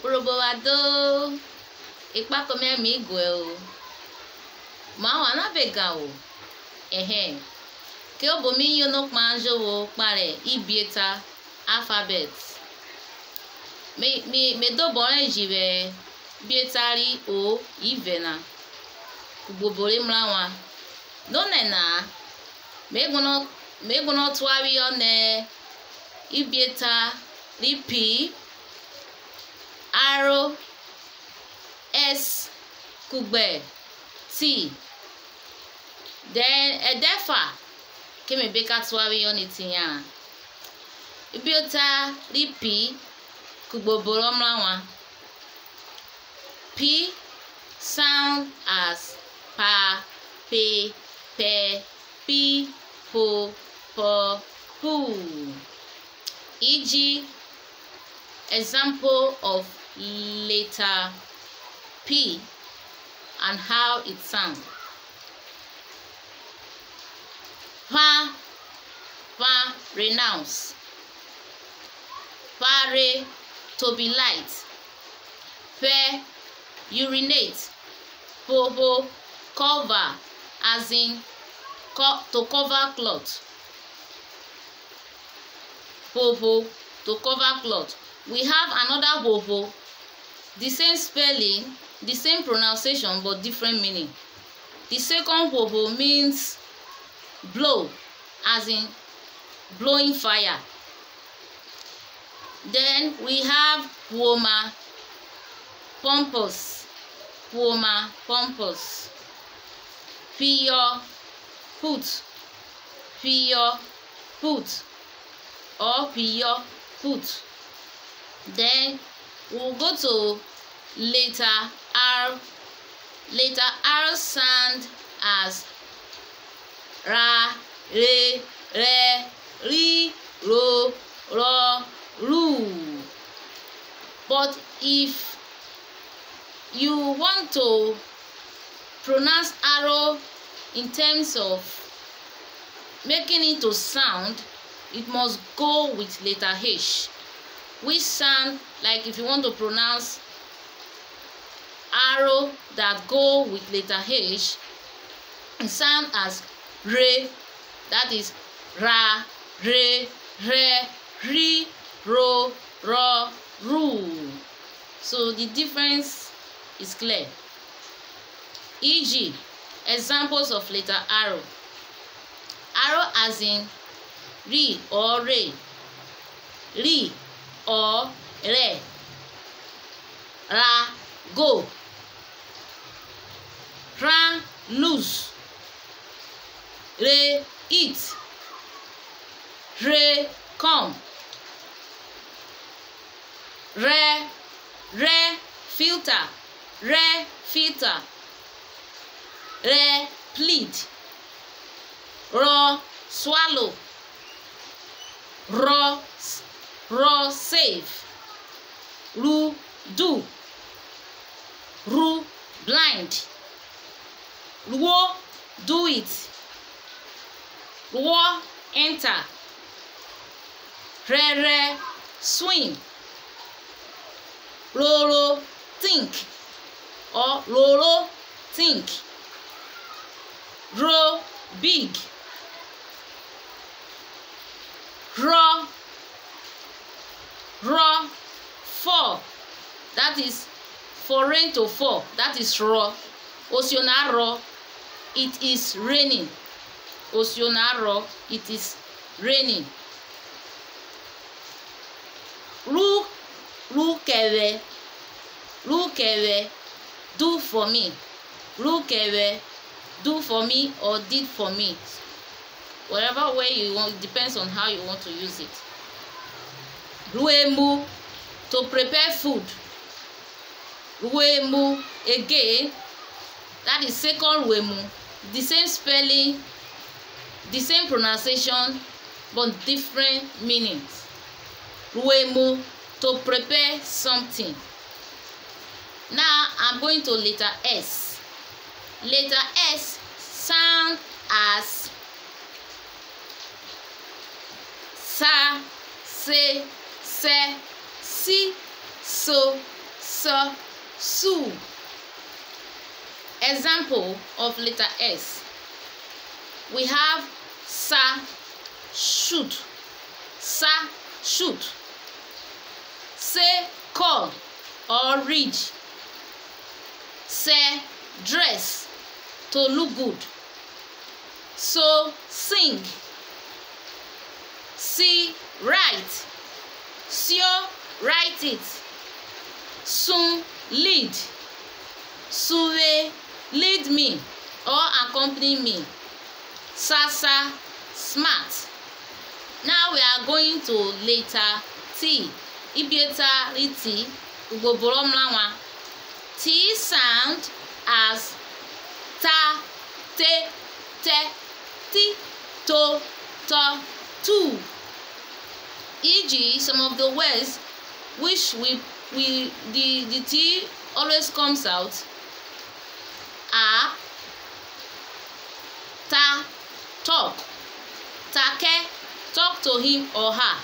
Proboado Ipa come amigo Ma wana vega o Ke obomi yo no manjo wo pare ibieta alphabet me do boren jive bietari o ivena ubobore mlawa no nena me gono twari one ibieta lipi arrow s kugbe t then edefa keme beka twari on itinya ibieta lipi kugboboro mlawa p sound as pa pe pe pi po po pu e.g. example of letter P and how it sounds. Pa, renounce. Pare, to be light. Pe, urinate. Po, cover, as in to cover cloth. Po, to cover cloth. We have another bobo, the same spelling, the same pronunciation, but different meaning. The second bobo means blow, as in blowing fire. Then we have woma, pompous, pure, put, or pure, put. Then we'll go to letter R. Letter R sound as ra, re, ri, ro, ru. But if you want to pronounce arrow in terms of making it to sound, it must go with letter H. Which sound, like if you want to pronounce arrow that go with letter H, it sound as re, that is ra, re, ri, ro, ru. So the difference is clear. E.g. examples of letter arrow. Arrow as in ri or re, ri or re, ra, go, ra, lose, re, eat, re, come, re, filter, filter, re, plead, ro, swallow, ro, save, ru, do, ru, blind, wo, do it, wo, enter, re, swim, ro, think, or ro, think, ro, big, ro, fall, that is for rain to fall, that is ro. Osionaro, it is raining. Osionaro, it is raining. Rukere, do for me. Rukere, do for me or did for me. Whatever way you want, it depends on how you want to use it. Ruemu, to prepare food. Ruemu, again, that is second ruemu. The same spelling, the same pronunciation, but different meanings. Ruemu, to prepare something. Now I'm going to letter S. Letter S sound as sa, se, si, so, so, su. Example of letter S. We have sa, shoot. Sa, shoot. Say, call or read. Say, dress, to look good. So, sing. Si, write. Sio, write it. Sun, lead. Suwe, lead me or accompany me. Sasa, smart. Now we are going to letter T. Ibieta riti ugboboro mlanwa. T sound as ta, te, te, ti, to, to, tu. E.g., some of the words which the T always comes out are ta, talk. Take, talk to him or her.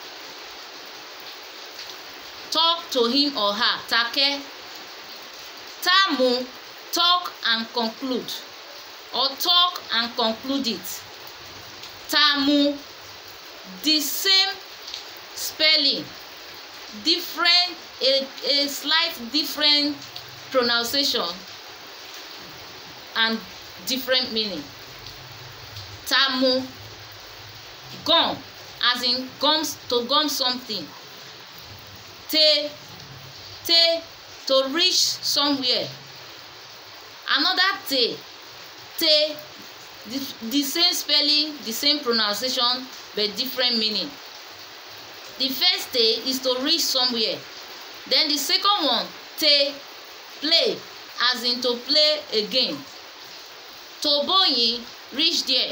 Talk to him or her. Take. Tamu, talk and conclude, or talk and conclude it. Tamu, the same spelling, different, a slight different pronunciation and different meaning. Tamu, gum, as in gums, to gum something. Te, to reach somewhere. Another te, the same spelling, the same pronunciation, but different meaning. The first te is to reach somewhere. Then the second one, te, play, as in to play a game. To boyin, reach there.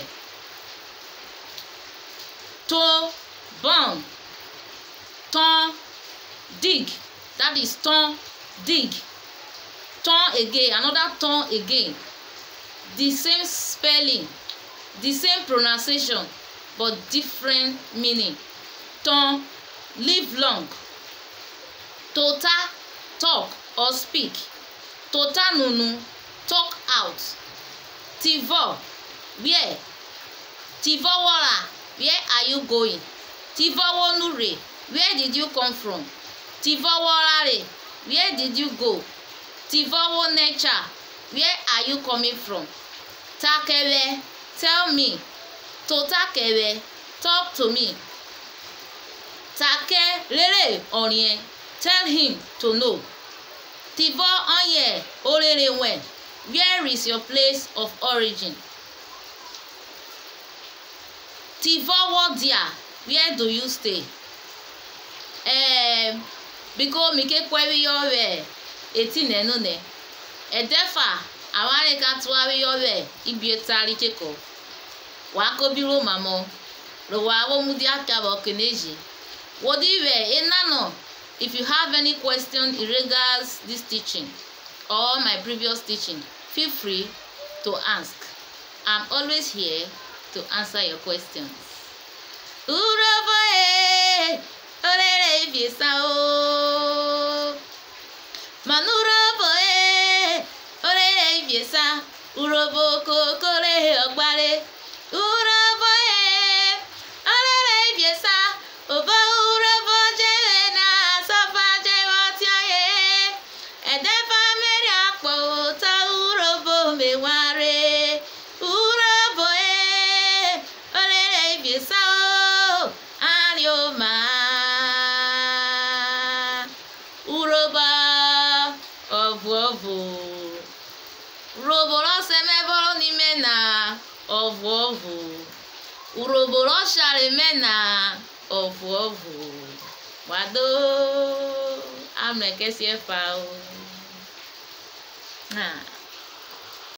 To burn, ton, dig, that is ton, dig. Ton again, another ton again. The same spelling, the same pronunciation, but different meaning. Ton, live long. Tota, talk or speak. Tota nunu, talk out. Tivo, where? Tivo wara, where are you going? Tivo wonure, where did you come from? Tivo warare, where did you go? Tivo nature, where are you coming from? Takewe, tell me. Totakewe, talk to me. Take rere orien, tell him to know. Tivo onye orere wen, where is your place of origin? Tivo wodia, where do you stay? Biko mike kwewi yowe eti nenone. Edefa aware ka tuawi yowe ibietari cheko. Wako biro mamo. Rowa wo mudi akabo keneji. Wodiwe enano. If you have any question in regards this teaching or my previous teaching, feel free to ask. I'm always here to answer your questions. Uroboe, orere bisa o. Manuroboe, orere bisa. Urobo kokore ogbare. Uroboe, orere bisa. Oba urobo jere na sofa jewa tiaye. Edefa meri akpo ta urobo meware. Uroboe, orere bisa o. Arioma. Uroba ovu. Uroboro semeboro n'ime na ovu. Uroboro share mena ovu. Wado amekesi efa o.